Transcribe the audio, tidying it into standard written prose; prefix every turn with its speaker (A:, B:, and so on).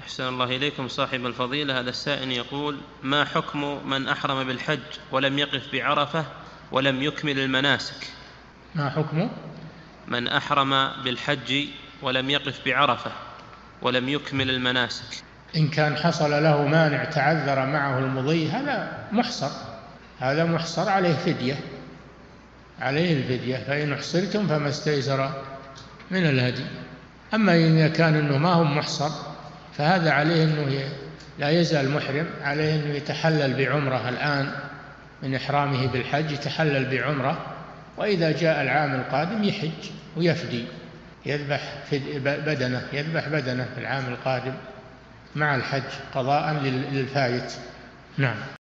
A: أحسن الله إليكم صاحب الفضيلة. هذا السائل يقول: ما حكم من أحرم بالحج ولم يقف بعرفة ولم يكمل المناسك؟
B: ما حكم
A: من أحرم بالحج ولم يقف بعرفة ولم يكمل المناسك؟
B: إن كان حصل له مانع تعذر معه المضي هذا محصر عليه فدية، فإن أحصرتم فما استيسر من الهدي. أما إذا كان أنه ما هو محصر فهذا عليه أنه لا يزال محرم، عليه أنه يتحلل بعمرة الآن من إحرامه بالحج، يتحلل بعمرة، وإذا جاء العام القادم يحج ويفدي، يذبح بدنه في العام القادم مع الحج قضاء للفائت. نعم.